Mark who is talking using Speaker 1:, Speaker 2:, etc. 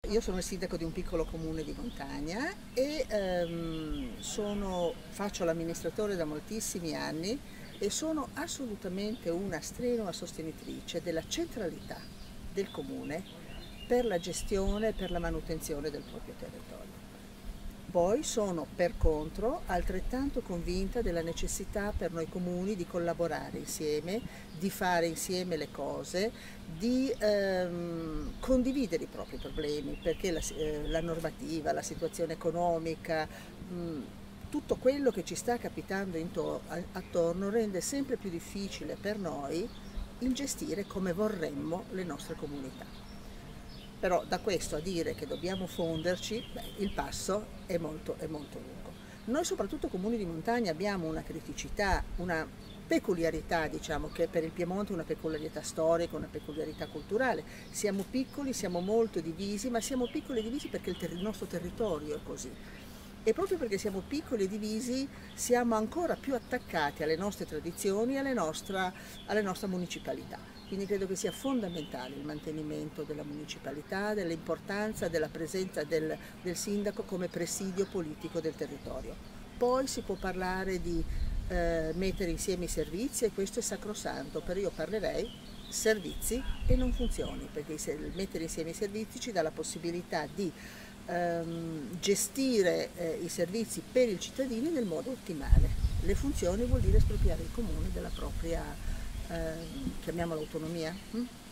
Speaker 1: io sono il sindaco di un piccolo comune di montagna e faccio l'amministratore da moltissimi anni e sono assolutamente una strenua sostenitrice della centralità del comune per la gestione e per la manutenzione del proprio territorio. Poi sono per contro altrettanto convinta della necessità per noi comuni di collaborare insieme, di fare insieme le cose, di condividere i propri problemi, perché la normativa, la situazione economica, tutto quello che ci sta capitando attorno rende sempre più difficile per noi il gestire come vorremmo le nostre comunità. Però da questo a dire che dobbiamo fonderci, il passo è molto lungo. Noi soprattutto comuni di montagna abbiamo una criticità, una peculiarità, diciamo che per il Piemonte è una peculiarità storica, una peculiarità culturale. Siamo piccoli, siamo molto divisi, ma siamo piccoli e divisi perché il nostro territorio è così. E proprio perché siamo piccoli e divisi siamo ancora più attaccati alle nostre tradizioni e alla nostra municipalità. Quindi credo che sia fondamentale il mantenimento della municipalità, dell'importanza della presenza del sindaco come presidio politico del territorio. Poi si può parlare di mettere insieme i servizi e questo è sacrosanto, però io parlerei servizi e non funzioni, perché mettere insieme i servizi ci dà la possibilità di gestire i servizi per il cittadino nel modo ottimale. Le funzioni vuol dire espropriare il comune della propria, chiamiamola autonomia.